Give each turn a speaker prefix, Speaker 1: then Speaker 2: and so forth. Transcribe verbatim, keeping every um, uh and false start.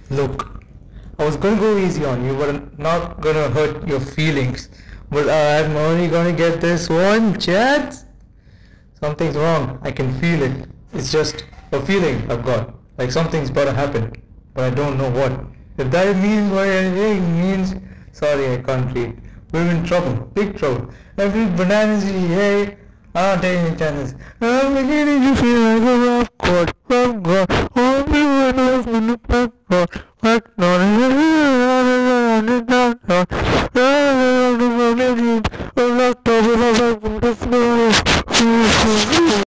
Speaker 1: Look, I was gonna go easy on you, but not gonna hurt your feelings. But I'm only gonna get this one chance. Something's wrong. I can feel it. It's just a feeling I've got. Like something's about to happen. But I don't know what. If that means what it means, sorry, I can't read. We're in trouble. Big trouble. Every banana's hey, I don't take any chances. I'm beginning to feel like a rough chord. Rough chord. Only one of